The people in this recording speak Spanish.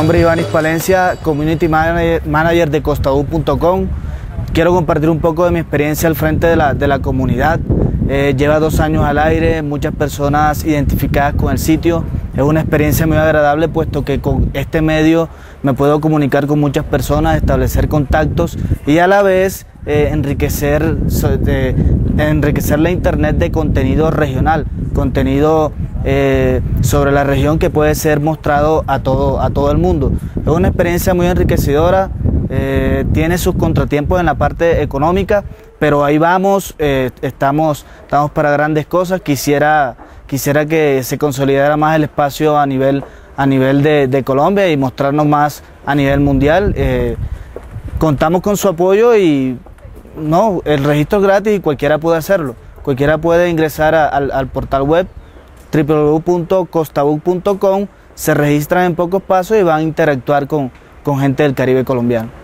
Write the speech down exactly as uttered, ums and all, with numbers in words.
nombre es Iván Palencia, Community Manager de Costabook punto com. Quiero compartir un poco de mi experiencia al frente de la, de la comunidad. Eh, lleva dos años al aire, muchas personas identificadas con el sitio. Es una experiencia muy agradable, puesto que con este medio me puedo comunicar con muchas personas, establecer contactos y a la vez eh, enriquecer, de, enriquecer la internet de contenido regional, contenido eh, sobre la región que puede ser mostrado a todo, a todo el mundo. Es una experiencia muy enriquecedora, eh, tiene sus contratiempos en la parte económica, pero ahí vamos, eh, estamos, estamos para grandes cosas. Quisiera, quisiera que se consolidara más el espacio a nivel, a nivel de, de Colombia y mostrarnos más a nivel mundial. Eh, contamos con su apoyo y no, el registro es gratis y cualquiera puede hacerlo. Cualquiera puede ingresar a, al, al portal web w w w punto costabook punto com, se registran en pocos pasos y van a interactuar con, con gente del Caribe colombiano.